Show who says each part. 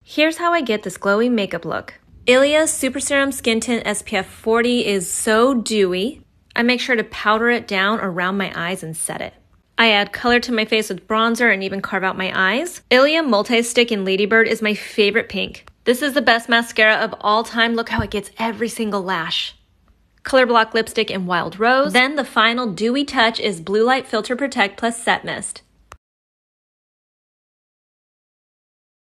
Speaker 1: Here's how I get this glowy makeup look. ILIA Super Serum Skin Tint SPF 40 is so dewy. I make sure to powder it down around my eyes and set it. I add color to my face with bronzer and even carve out my eyes. ILIA Multi-Stick in Ladybird is my favorite pink. This is the best mascara of all time. Look how it gets every single lash. Colorblock lipstick in Wild Rose. Then the final dewy touch is Blue Light Filter Protect plus Set Mist.